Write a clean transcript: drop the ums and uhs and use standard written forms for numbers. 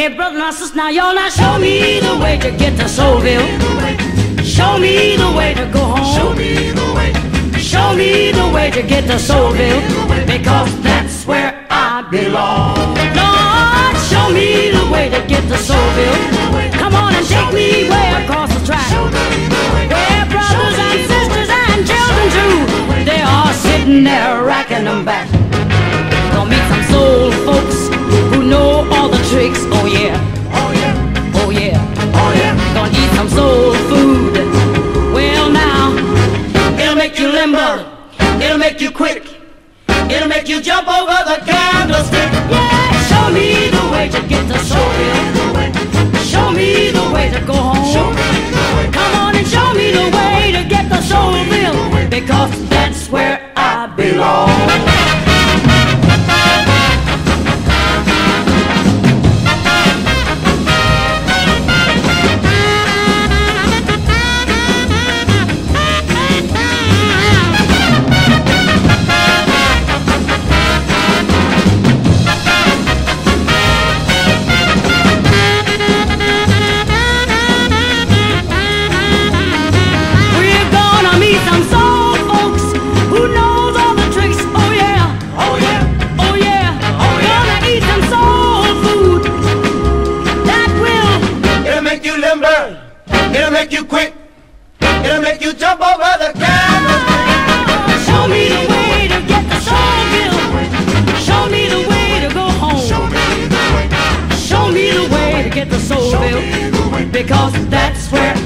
Hey, brother and sisters, now y'all now show me the way to get to Soulville. Show me the way to go home. Show me the way. Show me the way to get to Soulville, because that's where I belong. Lord, show me the way to get to Soulville. Come on and take me way across the track, where brothers and sisters and children too, they are sitting there racking them back. Gonna meet some soul folks who know all the tricks. Oh yeah, Oh yeah, oh yeah, oh yeah. gonna eat some soul food. Well now, it'll make you limber, it'll make you quick, it'll make you jump over the candlestick. Yeah, show me the way to get to Soulville. Show me the way to go home. Come on and show me the way to get to Soulville, because that's where I belong. It'll make you quick. It'll make you jump over the candlestick. Show me the way to get to Soulville. Show me the way to go home. Show me the way to get to Soulville, because that's where